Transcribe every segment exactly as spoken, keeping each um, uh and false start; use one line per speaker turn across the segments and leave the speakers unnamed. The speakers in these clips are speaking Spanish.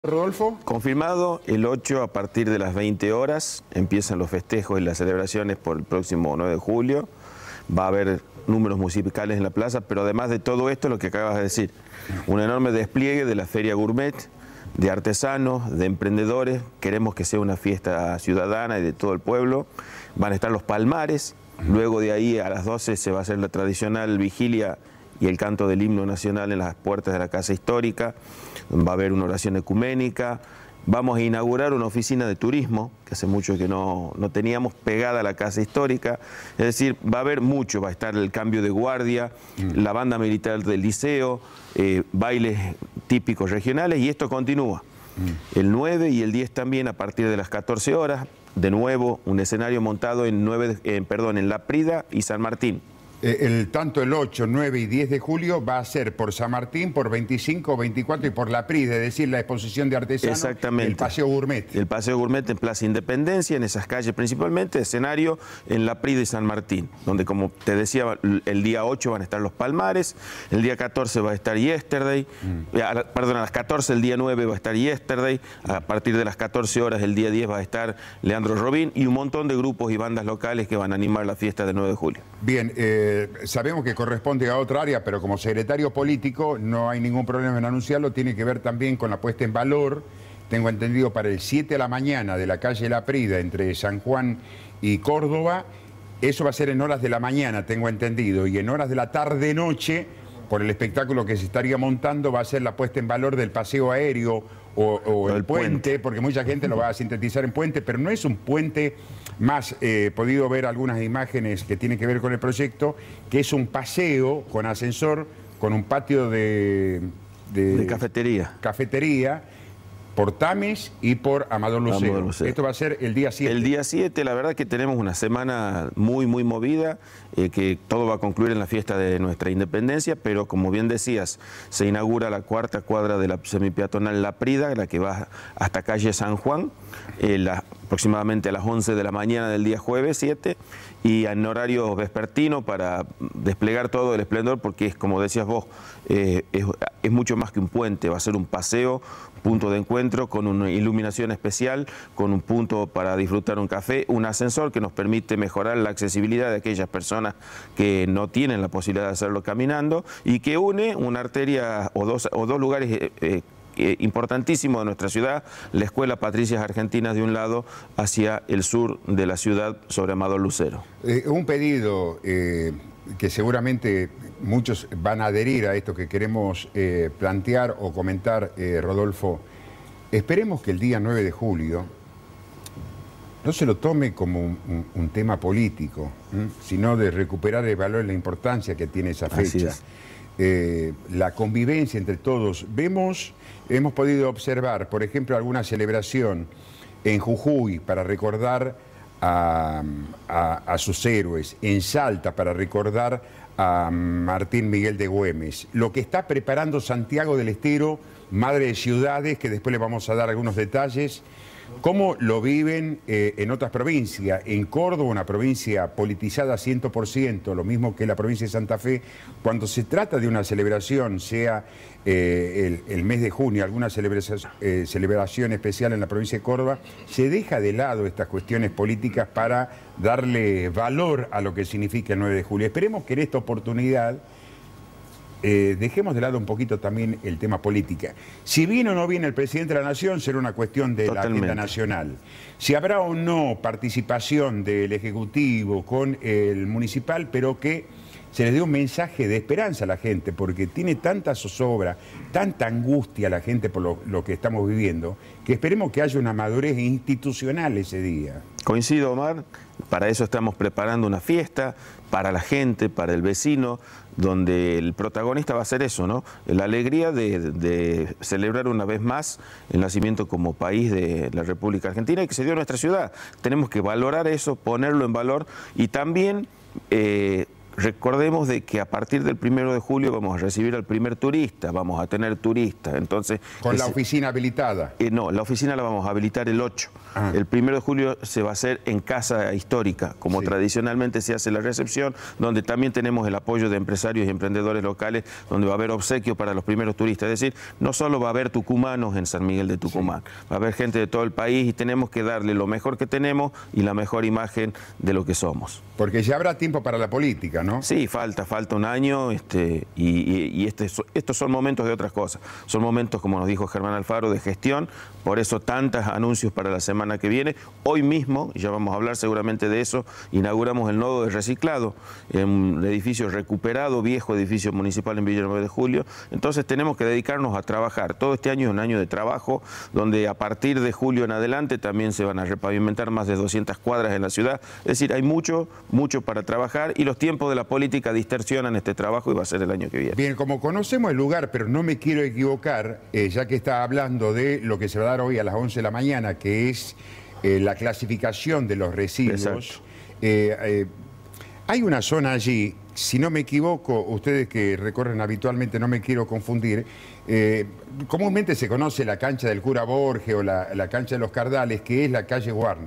Rodolfo.
Confirmado, el ocho a partir de las veinte horas empiezan los festejos y las celebraciones por el próximo nueve de julio. Va a haber números musicales en la plaza, pero además de todo esto, lo que acabas de decir, un enorme despliegue de la feria gourmet, de artesanos, de emprendedores. Queremos que sea una fiesta ciudadana y de todo el pueblo. Van a estar los palmares, luego de ahí a las doce se va a hacer la tradicional vigilia y el canto del himno nacional en las puertas de la Casa Histórica. Va a haber una oración ecuménica. Vamos a inaugurar una oficina de turismo, que hace mucho que no, no teníamos, pegada a la Casa Histórica. Es decir, va a haber mucho, va a estar el cambio de guardia, mm. la banda militar del liceo, eh, bailes típicos regionales, y esto continúa. Mm. El nueve y el diez también, a partir de las catorce horas, de nuevo un escenario montado en, nueve, eh, perdón, en La Prida y San Martín.
El, tanto el ocho, nueve y diez de julio va a ser por San Martín, por veinticinco, veinticuatro y por La Prida, es decir, la exposición de artesanos.
Exactamente.
El Paseo Gourmet.
El Paseo Gourmet en Plaza Independencia, en esas calles principalmente, escenario en La Prida y San Martín, donde, como te decía, el día ocho van a estar los Palmares, el día catorce va a estar Yesterday, mm. a, perdón, a las catorce el día nueve va a estar Yesterday, a partir de las catorce horas el día diez va a estar Leandro Robín y un montón de grupos y bandas locales que van a animar la fiesta del nueve de julio.
Bien, eh... sabemos que corresponde a otra área, pero como secretario político no hay ningún problema en anunciarlo. Tiene que ver también con la puesta en valor, tengo entendido, para el siete de la mañana de la calle La Prida, entre San Juan y Córdoba. Eso va a ser en horas de la mañana, tengo entendido, y en horas de la tarde-noche, por el espectáculo que se estaría montando, va a ser la puesta en valor del paseo aéreo o, o el, el puente, puente, porque mucha gente lo va a sintetizar en puente, pero no es un puente más. He eh, podido ver algunas imágenes que tienen que ver con el proyecto, que es un paseo con ascensor, con un patio de...
De, de cafetería.
Cafetería, por Tames y por Amador Lucero. Amador Lucero. Esto va a ser el día siete.
El día siete, la verdad que tenemos una semana muy, muy movida, eh, que todo va a concluir en la fiesta de nuestra independencia, pero como bien decías, se inaugura la cuarta cuadra de la semipeatonal La Prida, la que va hasta calle San Juan, eh, la, aproximadamente a las once de la mañana del día jueves siete, y en horario vespertino para desplegar todo el esplendor, porque es, como decías vos, eh, es, es mucho más que un puente, va a ser un paseo, punto de encuentro, con una iluminación especial, con un punto para disfrutar un café, un ascensor que nos permite mejorar la accesibilidad de aquellas personas que no tienen la posibilidad de hacerlo caminando, y que une una arteria o dos, o dos lugares eh, eh, Eh, importantísimo de nuestra ciudad, la Escuela Patricias Argentinas de un lado, hacia el sur de la ciudad, sobre Amador Lucero.
Eh, un pedido eh, que seguramente muchos van a adherir a esto que queremos eh, plantear o comentar, eh, Rodolfo. Esperemos que el día nueve de julio no se lo tome como un, un, un tema político, ¿eh? sino de recuperar el valor y la importancia que tiene esa fecha. Eh, la convivencia entre todos. Vemos, hemos podido observar, por ejemplo, alguna celebración en Jujuy para recordar a, a, a sus héroes, en Salta para recordar a Martín Miguel de Güemes. Lo que está preparando Santiago del Estero, Madre de Ciudades, que después le vamos a dar algunos detalles. ¿Cómo lo viven eh, en otras provincias? En Córdoba, una provincia politizada cien por ciento, lo mismo que la provincia de Santa Fe, cuando se trata de una celebración, sea eh, el, el mes de junio, alguna celebración, eh, celebración especial en la provincia de Córdoba, se deja de lado estas cuestiones políticas para darle valor a lo que significa el nueve de julio. Esperemos que en esta oportunidad Eh, dejemos de lado un poquito también el tema política. Si viene o no viene el presidente de la Nación, será una cuestión de Totalmente. la agenda nacional. Si habrá o no participación del Ejecutivo con el municipal, pero que se les dé un mensaje de esperanza a la gente, porque tiene tanta zozobra, tanta angustia a la gente por lo, lo que estamos viviendo, que esperemos que haya una madurez institucional ese día.
Coincido, Omar, para eso estamos preparando una fiesta, para la gente, para el vecino, donde el protagonista va a ser eso, ¿no? La alegría de, de celebrar una vez más el nacimiento como país de la República Argentina y que se dio en nuestra ciudad. Tenemos que valorar eso, ponerlo en valor y también eh, recordemos de que a partir del primero de julio vamos a recibir al primer turista, vamos a tener turistas, entonces...
¿Con
ese,
la oficina habilitada?
Eh, no, la oficina la vamos a habilitar el ocho. Ah. El primero de julio se va a hacer en Casa Histórica, como sí. tradicionalmente se hace la recepción, donde también tenemos el apoyo de empresarios y emprendedores locales, donde va a haber obsequio para los primeros turistas. Es decir, no solo va a haber tucumanos en San Miguel de Tucumán, sí. va a haber gente de todo el país y tenemos que darle lo mejor que tenemos y la mejor imagen de lo que somos.
Porque ya habrá tiempo para la política, ¿no?
Sí, falta, falta un año este, y, y, y este, estos son momentos de otras cosas. Son momentos, como nos dijo Germán Alfaro, de gestión, por eso tantos anuncios para la semana que viene. Hoy mismo, ya vamos a hablar seguramente de eso, inauguramos el nodo de reciclado, en un edificio recuperado, viejo edificio municipal en Villa nueve de Julio. Entonces tenemos que dedicarnos a trabajar. Todo este año es un año de trabajo, donde a partir de julio en adelante también se van a repavimentar más de doscientas cuadras en la ciudad. Es decir, hay mucho, mucho para trabajar y los tiempos de la política distorsionan este trabajo y va a ser el año que viene.
Bien, como conocemos el lugar, pero no me quiero equivocar, eh, ya que está hablando de lo que se va a dar hoy a las once de la mañana, que es eh, la clasificación de los residuos. Eh, eh, hay una zona allí, si no me equivoco, ustedes que recorren habitualmente, no me quiero confundir, eh, comúnmente se conoce la cancha del Cura Borges o la, la cancha de los Cardales, que es la calle Warner,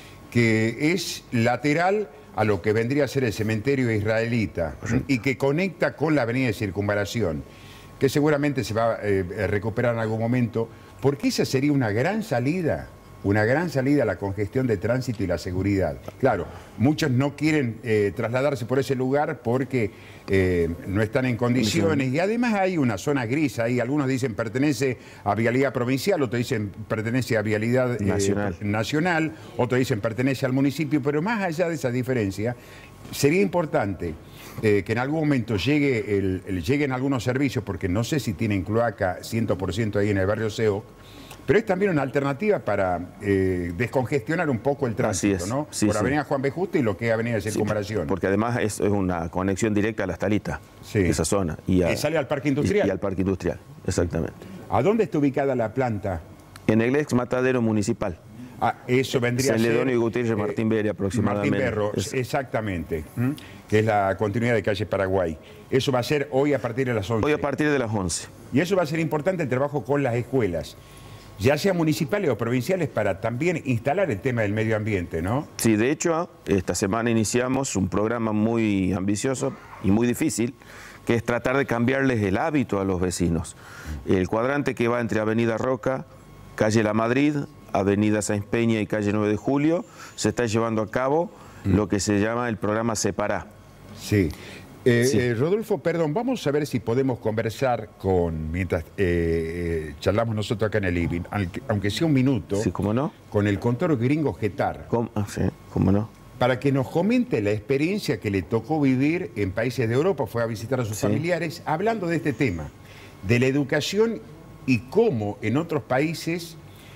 que es lateral a lo que vendría a ser el cementerio israelita y que conecta con la avenida de Circunvalación, que seguramente se va eh, a recuperar en algún momento, porque esa sería una gran salida, una gran salida a la congestión de tránsito y la seguridad. Claro, muchos no quieren eh, trasladarse por ese lugar porque eh, no están en condiciones y además hay una zona gris ahí, algunos dicen pertenece a vialidad provincial, otros dicen pertenece a vialidad eh,
nacional.
nacional, otros dicen pertenece al municipio, pero más allá de esa diferencia, sería importante eh, que en algún momento llegue el, el, lleguen algunos servicios, porque no sé si tienen cloaca cien por ciento ahí en el barrio Seo, pero es también una alternativa para eh, descongestionar un poco el tránsito, ¿no?
Sí,
por
sí.
Avenida Juan B. Justo y lo que es Avenida de Circunvalación.
Sí, porque además es, es una conexión directa a Las Talitas,
sí.
esa zona. Y a,
que sale al Parque Industrial.
Y, y al Parque Industrial, exactamente.
¿A dónde está ubicada la planta?
En el ex matadero municipal.
Ah, eso vendría
Celedonio
a ser...
Celedonio y Gutiérrez, eh, Martín Berry aproximadamente.
Martín Berro, es, exactamente, ¿m? que es la continuidad de calle Paraguay. Eso va a ser hoy a partir de las once.
Hoy a partir de las once.
Y eso va a ser importante el trabajo con las escuelas, ya sean municipales o provinciales, para también instalar el tema del medio ambiente, ¿no?
Sí, de hecho, esta semana iniciamos un programa muy ambicioso y muy difícil, que es tratar de cambiarles el hábito a los vecinos. El cuadrante que va entre Avenida Roca, Calle La Madrid, Avenida Sáenz Peña y Calle nueve de Julio, se está llevando a cabo mm. lo que se llama el programa Separá.
Sí. Eh,
sí.
eh, Rodolfo, perdón, vamos a ver si podemos conversar con, mientras eh, charlamos nosotros acá en el living, aunque sea un minuto,
sí, ¿cómo no?
Con el contador gringo Getar.
¿Cómo? Sí, ¿cómo no?
Para que nos comente la experiencia que le tocó vivir en países de Europa, fue a visitar a sus sí. familiares, hablando de este tema, de la educación y cómo en otros países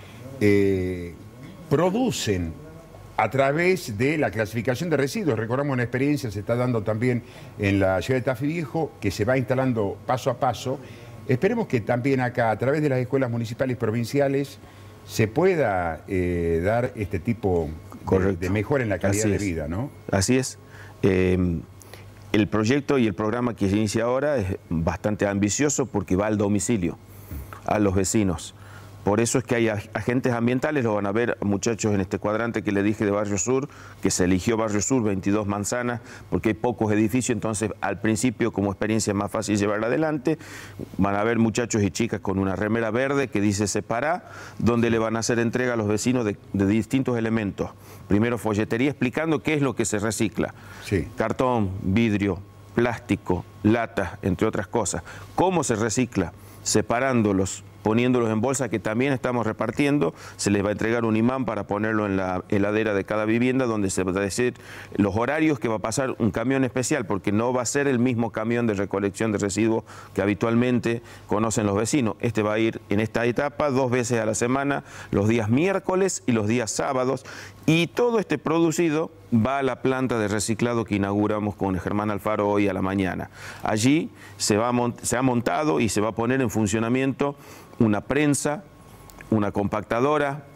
eh, producen a través de la clasificación de residuos. Recordamos una experiencia, se está dando también en la ciudad de Tafí Viejo, que se va instalando paso a paso. Esperemos que también acá, a través de las escuelas municipales y provinciales, se pueda eh, dar este tipo de, de mejora en la calidad de vida, ¿no?
Así es. Eh, el proyecto y el programa que se inicia ahora es bastante ambicioso porque va al domicilio, a los vecinos. Por eso es que hay agentes ambientales, lo van a ver muchachos en este cuadrante que le dije de Barrio Sur, que se eligió Barrio Sur, veintidós manzanas, porque hay pocos edificios, entonces al principio como experiencia es más fácil llevarla adelante. Van a ver muchachos y chicas con una remera verde que dice Separá, donde le van a hacer entrega a los vecinos de, de distintos elementos. Primero folletería explicando qué es lo que se recicla.
Sí.
Cartón, vidrio, plástico, latas, entre otras cosas. ¿Cómo se recicla? Separándolos, poniéndolos en bolsa que también estamos repartiendo. Se les va a entregar un imán para ponerlo en la heladera de cada vivienda, donde se va a decir los horarios que va a pasar un camión especial, porque no va a ser el mismo camión de recolección de residuos que habitualmente conocen los vecinos. Este va a ir en esta etapa dos veces a la semana, los días miércoles y los días sábados, y todo este producido va a la planta de reciclado que inauguramos con Germán Alfaro hoy a la mañana. Allí se, va a se ha montado y se va a poner en funcionamiento una prensa, una compactadora,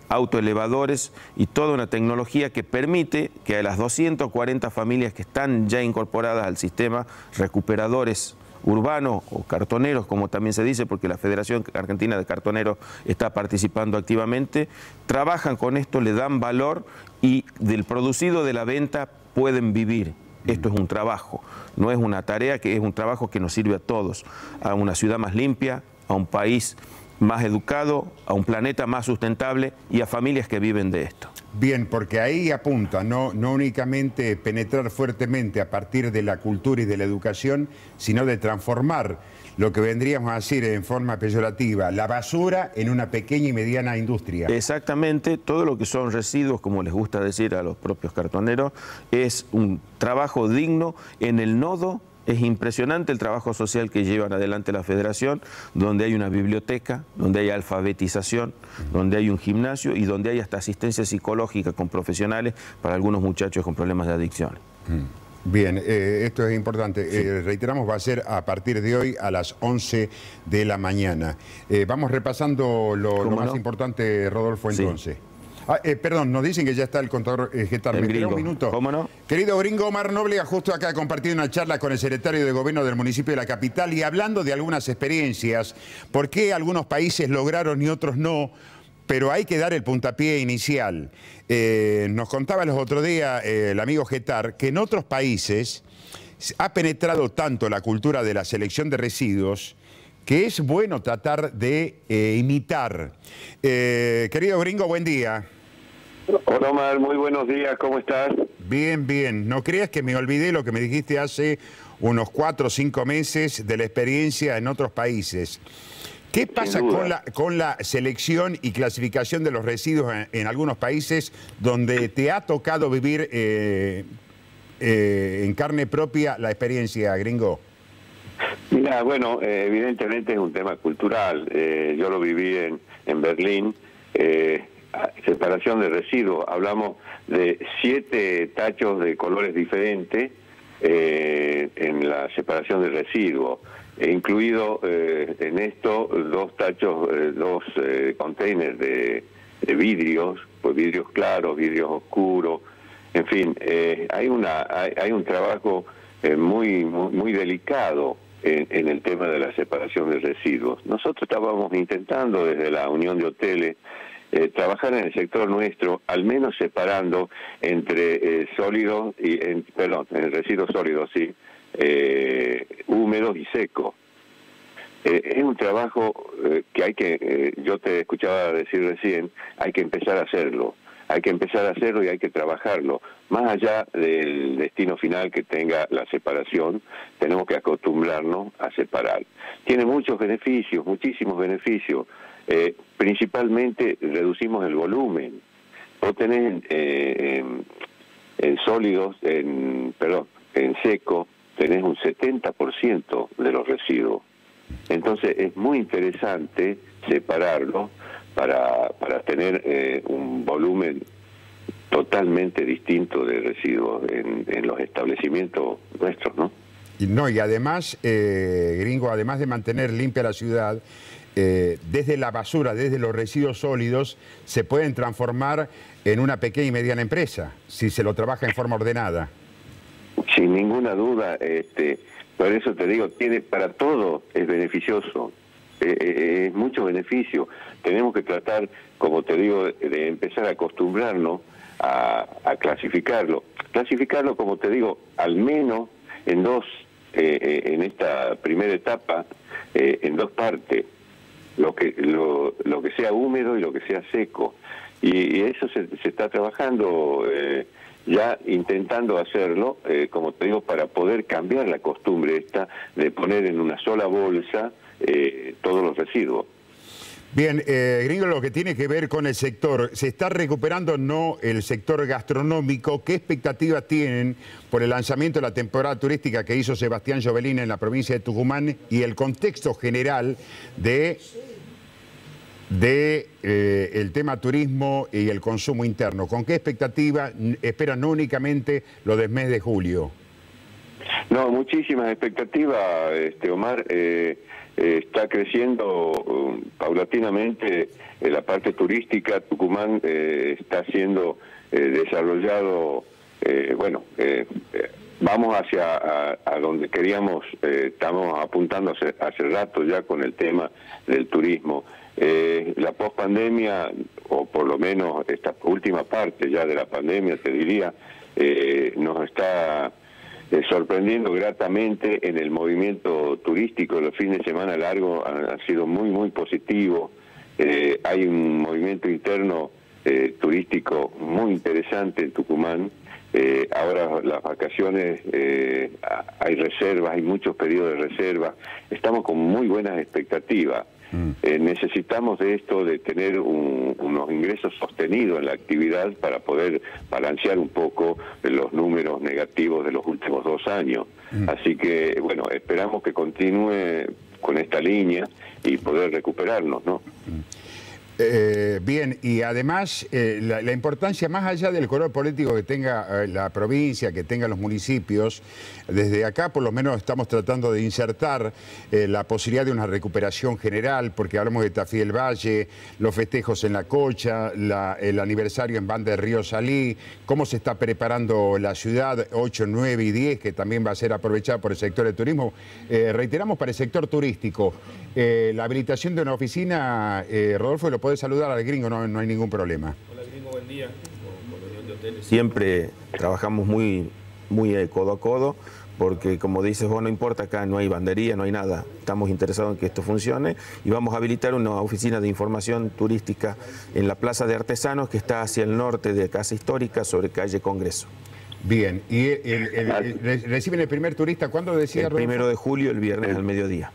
autoelevadores y toda una tecnología que permite que a las doscientas cuarenta familias que están ya incorporadas al sistema, recuperadores urbanos o cartoneros, como también se dice, porque la Federación Argentina de Cartoneros está participando activamente, trabajan con esto, le dan valor y del producido de la venta pueden vivir. Esto es un trabajo, no es una tarea, que es un trabajo que nos sirve a todos, a una ciudad más limpia, a un país más educado, a un planeta más sustentable y a familias que viven de esto.
Bien, porque ahí apunta, no, no únicamente penetrar fuertemente a partir de la cultura y de la educación, sino de transformar lo que vendríamos a decir en forma peyorativa, la basura en una pequeña y mediana industria.
Exactamente, todo lo que son residuos, como les gusta decir a los propios cartoneros, es un trabajo digno en el nodo. Es impresionante el trabajo social que llevan adelante la Federación, donde hay una biblioteca, donde hay alfabetización, donde hay un gimnasio y donde hay hasta asistencia psicológica con profesionales para algunos muchachos con problemas de adicción.
Bien, eh, esto es importante. Sí. Eh, reiteramos, va a ser a partir de hoy a las once de la mañana. Eh, vamos repasando lo, lo más no? importante, Rodolfo, entonces. Sí. Ah, eh, perdón, nos dicen que ya está el contador eh, Getar.
¿Me
espera un minuto?
¿Cómo no?
Querido gringo, Omar Noblega justo acá ha compartido una charla con el secretario de Gobierno del municipio de la capital y hablando de algunas experiencias, por qué algunos países lograron y otros no, pero hay que dar el puntapié inicial. Eh, nos contaba los otros días eh, el amigo Getar que en otros países ha penetrado tanto la cultura de la selección de residuos que es bueno tratar de eh, imitar. Eh, querido gringo, buen día.
Hola Omar, muy buenos días, ¿cómo estás?
Bien, bien. No creas que me olvidé lo que me dijiste hace unos cuatro o cinco meses de la experiencia en otros países. ¿Qué pasa con la, con la selección y clasificación de los residuos en, en algunos países donde te ha tocado vivir eh, eh, en carne propia la experiencia, gringo?
Mira, bueno, eh, evidentemente es un tema cultural. Eh, yo lo viví en, en Berlín. Eh, separación de residuos. Hablamos de siete tachos de colores diferentes eh, en la separación de residuos. He incluido eh, en esto dos tachos, eh, dos eh, containers de, de vidrios, pues vidrios claros, vidrios oscuros, en fin, eh, hay una hay, hay un trabajo eh, muy, muy muy delicado en, en el tema de la separación de residuos. Nosotros estábamos intentando desde la Unión de Hoteles eh, trabajar en el sector nuestro, al menos separando entre eh, sólidos y en, perdón, en residuos sólidos, sí. Eh, húmedos y secos. Eh, es un trabajo eh, que hay que, eh, yo te escuchaba decir recién, hay que empezar a hacerlo, hay que empezar a hacerlo y hay que trabajarlo. Más allá del destino final que tenga la separación, tenemos que acostumbrarnos a separar. Tiene muchos beneficios, muchísimos beneficios. Eh, principalmente reducimos el volumen. Vos tenés eh, en, en sólidos, en, perdón, en seco, tenés un setenta por ciento de los residuos. Entonces es muy interesante separarlo para, para tener eh, un volumen totalmente distinto de residuos en, en los establecimientos nuestros, ¿no?
Y, no, y además, eh, gringo, además de mantener limpia la ciudad, eh, desde la basura, desde los residuos sólidos, se pueden transformar en una pequeña y mediana empresa, si se lo trabaja en forma ordenada.
Sin ninguna duda, este, por eso te digo, tiene para todo es beneficioso, eh, eh, es mucho beneficio. Tenemos que tratar, como te digo, de, de empezar a acostumbrarnos a, a clasificarlo. Clasificarlo, como te digo, al menos en dos, eh, en esta primera etapa, eh, en dos partes, lo que, lo, lo que sea húmedo y lo que sea seco. Y, y eso se, se está trabajando... Eh, ya intentando hacerlo, eh, como te digo, para poder cambiar la costumbre esta de poner en una sola bolsa eh, todos los residuos.
Bien, eh, gringo, lo que tiene que ver con el sector, ¿se está recuperando o no el sector gastronómico? ¿Qué expectativas tienen por el lanzamiento de la temporada turística que hizo Sebastián Jovelina en la provincia de Tucumán y el contexto general de... de eh, el tema turismo y el consumo interno? ¿Con qué expectativa esperan no únicamente lo del mes de julio?
No, muchísimas expectativas, este, Omar. Eh, eh, está creciendo um, paulatinamente eh, la parte turística. Tucumán eh, está siendo eh, desarrollado, eh, bueno, eh, eh, vamos hacia a, a donde queríamos, eh, estamos apuntando hace, hace rato ya con el tema del turismo. Eh, la pospandemia, o por lo menos esta última parte ya de la pandemia, te diría, eh, nos está eh, sorprendiendo gratamente en el movimiento turístico. Los fines de semana largos han, han sido muy, muy positivos. Eh, hay un movimiento interno eh, turístico muy interesante en Tucumán. Eh, ahora las vacaciones, eh, hay reservas, hay muchos periodos de reserva. Estamos con muy buenas expectativas. Mm. Eh, necesitamos de esto, de tener un, unos ingresos sostenidos en la actividad para poder balancear un poco los números negativos de los últimos dos años. Mm. Así que, bueno, esperamos que continúe con esta línea y poder recuperarnos, ¿no? Mm.
Eh, bien, y además eh, la, la importancia, más allá del color político que tenga eh, la provincia, que tengan los municipios, desde acá por lo menos estamos tratando de insertar eh, la posibilidad de una recuperación general, porque hablamos de Tafí del Valle, los festejos en La Cocha, la, el aniversario en Banda de Río Salí, cómo se está preparando la ciudad, ocho, nueve y diez, que también va a ser aprovechada por el sector de turismo. Eh, reiteramos para el sector turístico, eh, la habilitación de una oficina, eh, Rodolfo, lo puede saludar al Gringo, no, no hay ningún problema.
Hola Gringo, buen día. Con, con de hoteles.
Siempre trabajamos muy, muy codo a codo, porque como dices vos, no importa, acá no hay bandería, no hay nada. Estamos interesados en que esto funcione y vamos a habilitar una oficina de información turística en la Plaza de Artesanos, que está hacia el norte de Casa Histórica, sobre calle Congreso.
Bien, y el, el, el, el, reciben el primer turista, ¿cuándo decía
El primero de julio, el viernes al mediodía.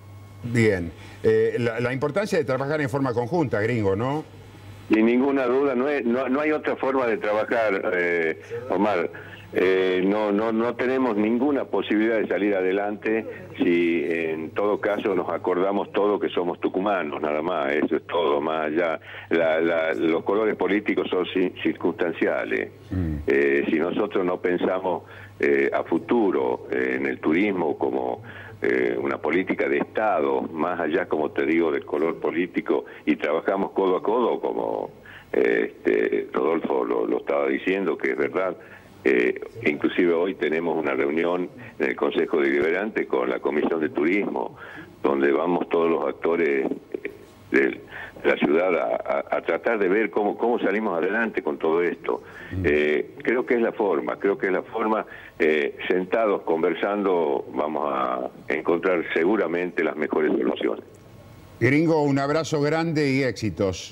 Bien, eh, la, la importancia de trabajar en forma conjunta, Gringo, ¿no?
Sin ninguna duda, no, es, no, no hay otra forma de trabajar, eh, Omar. Eh, no, no, no tenemos ninguna posibilidad de salir adelante si en todo caso nos acordamos todos que somos tucumanos, nada más, eso es todo, más allá. La, la, los colores políticos son circunstanciales. Mm. Eh, si nosotros no pensamos eh, a futuro eh, en el turismo como eh, una política de Estado, más allá, como te digo, del color político, y trabajamos codo a codo, como eh, este, Rodolfo lo, lo estaba diciendo, que es verdad. Eh, inclusive hoy tenemos una reunión en el Consejo Deliberante con la Comisión de Turismo, donde vamos todos los actores de, de la ciudad a, a, a tratar de ver cómo, cómo salimos adelante con todo esto. Eh, creo que es la forma, creo que es la forma, eh, sentados, conversando, vamos a encontrar seguramente las mejores soluciones.
Gringo, un abrazo grande y éxitos.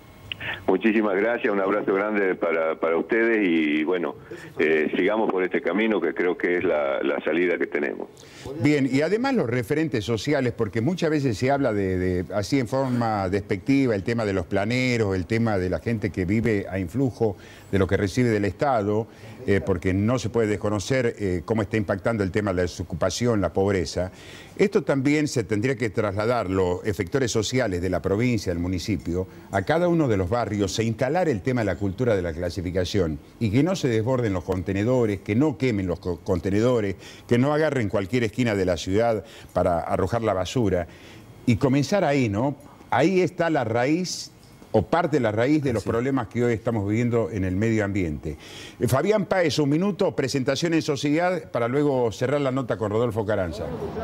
Muchísimas gracias, un abrazo grande para, para ustedes y bueno, eh, sigamos por este camino que creo que es la, la salida que tenemos.
Bien, y además los referentes sociales, porque muchas veces se habla de, de así en forma despectiva, el tema de los planeros, el tema de la gente que vive a influjo de lo que recibe del Estado, eh, porque no se puede desconocer eh, cómo está impactando el tema de la desocupación, la pobreza. Esto también se tendría que trasladar los efectores sociales de la provincia, del municipio, a cada uno de los barrios e instalar el tema de la cultura de la clasificación y que no se desborden los contenedores, que no quemen los contenedores, que no agarren cualquier esquina de la ciudad para arrojar la basura y comenzar ahí, ¿no? Ahí está la raíz o parte de la raíz de los sí. problemas que hoy estamos viviendo en el medio ambiente. Eh, Fabián Páez, un minuto, presentación en sociedad para luego cerrar la nota con Rodolfo Carranza.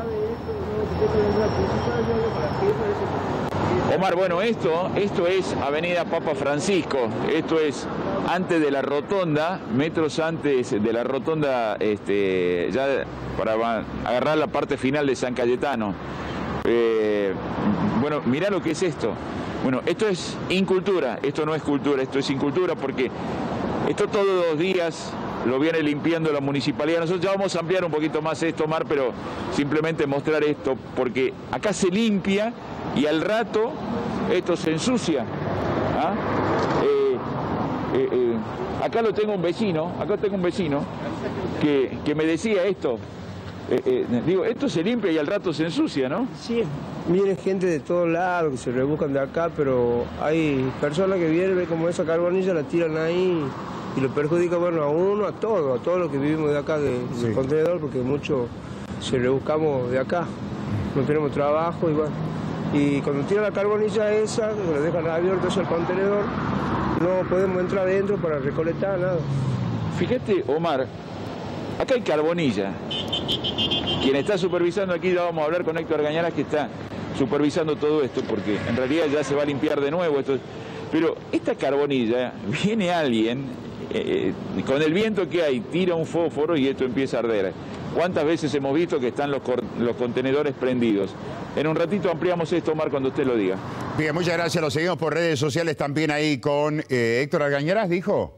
Omar, bueno, esto, esto es Avenida Papa Francisco, esto es antes de la rotonda, metros antes de la rotonda, este, ya para agarrar la parte final de San Cayetano. Eh, bueno, mirá lo que es esto. Bueno, esto es incultura, esto no es cultura, esto es incultura porque esto todos los días lo viene limpiando la municipalidad. Nosotros ya vamos a ampliar un poquito más esto, Omar, pero simplemente mostrar esto, porque acá se limpia y al rato esto se ensucia. ¿Ah? Eh, eh, eh, acá lo tengo un vecino, acá tengo un vecino que, que me decía esto. Eh, eh, digo, esto se limpia y al rato se ensucia, ¿no?
Sí, viene gente de todos lados que se rebuscan de acá, pero hay personas que vienen, ven como esa carbonilla, la tiran ahí y lo perjudica, bueno, a uno, a todos, a todos los que vivimos de acá, de,
Sí.
del contenedor, porque muchos se rebuscamos de acá, no tenemos trabajo y bueno. Y cuando tira la carbonilla esa, que lo dejan abierto hacia el contenedor, no podemos entrar adentro para recolectar nada.
Fíjate, Omar, acá hay carbonilla. Quien está supervisando aquí, ya vamos a hablar con Héctor Argañarás, que está supervisando todo esto, porque en realidad ya se va a limpiar de nuevo esto. Pero esta carbonilla, viene alguien, eh, con el viento que hay, tira un fósforo y esto empieza a arder. ¿Cuántas veces hemos visto que están los, los contenedores prendidos? En un ratito ampliamos esto, Omar, cuando usted lo diga.
Bien, muchas gracias. Lo seguimos por redes sociales también ahí con eh, Héctor Argañarás, ¿dijo?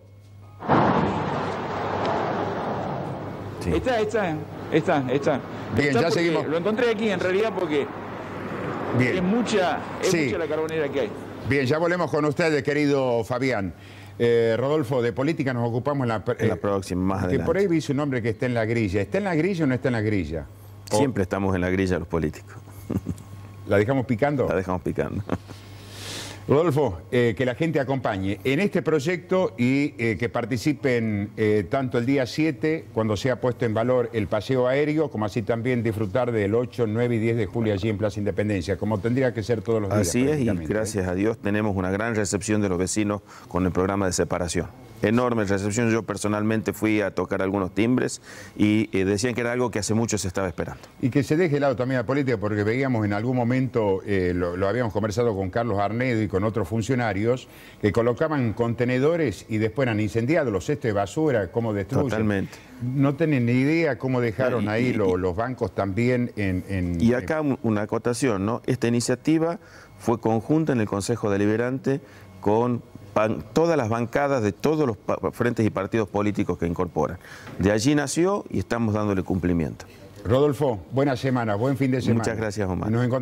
Sí.
Está, está, está, está.
Bien,
Está
ya
porque
seguimos.
Lo encontré aquí en realidad porque es
Bien,
mucha, es
Sí.
mucha la carbonera que hay.
bien, ya volvemos con ustedes, querido Fabián. Eh, Rodolfo, de política nos ocupamos en la,
En la
eh,
próxima, más
que
adelante.
por ahí vi su nombre que está en la grilla. ¿Está en la grilla o no está en la grilla? ¿O
Siempre estamos en la grilla los políticos.
¿La dejamos picando?
La dejamos picando.
Rodolfo, eh, que la gente acompañe en este proyecto y eh, que participen eh, tanto el día siete, cuando sea puesto en valor el paseo aéreo, como así también disfrutar del ocho, nueve y diez de julio allí en Plaza Independencia, como tendría que ser todos los días.
Así es, y
prácticamente.
gracias a Dios tenemos una gran recepción de los vecinos con el programa de separación. Enorme recepción. Yo personalmente fui a tocar algunos timbres y eh, decían que era algo que hace mucho se estaba esperando.
Y que se deje de lado también la política, porque veíamos en algún momento, eh, lo, lo habíamos conversado con Carlos Arnedo y con otros funcionarios, que colocaban contenedores y después eran incendiados, los cestos de basura, cómo destruyen.
Totalmente.
No tienen ni idea cómo dejaron
Y-
ahí
y-
lo- los bancos también en... en-
Y acá un- una acotación, ¿no? Esta iniciativa fue conjunta en el Consejo Deliberante con pan- todas las bancadas de todos los pa- frentes y partidos políticos que incorporan. De allí nació y estamos dándole cumplimiento.
Rodolfo, buena semana, buen fin de semana.
Muchas gracias, Omar.
Nos encontramos